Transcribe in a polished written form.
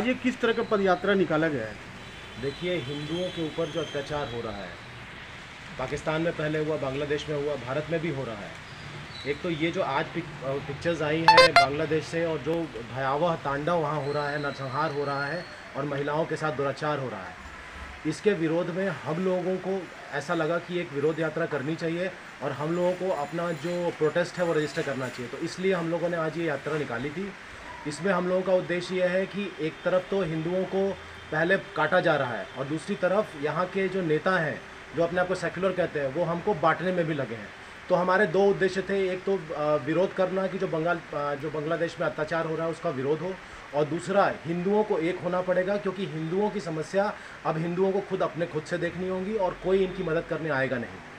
ये किस तरह का पदयात्रा निकाला गया है? देखिए, हिंदुओं के ऊपर जो अत्याचार हो रहा है, पाकिस्तान में पहले हुआ, बांग्लादेश में हुआ, भारत में भी हो रहा है। एक तो ये जो आज पिक्चर्स आई हैं बांग्लादेश से, और जो भयावह तांडव वहाँ हो रहा है, नरसंहार हो रहा है और महिलाओं के साथ दुराचार हो रहा है, इसके विरोध में हम लोगों को ऐसा लगा कि एक विरोध यात्रा करनी चाहिए और हम लोगों को अपना जो प्रोटेस्ट है वो रजिस्टर करना चाहिए। तो इसलिए हम लोगों ने आज ये यात्रा निकाली थी। इसमें हम लोगों का उद्देश्य यह है कि एक तरफ तो हिंदुओं को पहले काटा जा रहा है और दूसरी तरफ यहाँ के जो नेता हैं जो अपने आप को सेक्युलर कहते हैं वो हमको बांटने में भी लगे हैं। तो हमारे दो उद्देश्य थे, एक तो विरोध करना कि जो बांग्लादेश में अत्याचार हो रहा है उसका विरोध हो, और दूसरा हिंदुओं को एक होना पड़ेगा, क्योंकि हिंदुओं की समस्या अब हिंदुओं को खुद से देखनी होगी और कोई इनकी मदद करने आएगा नहीं।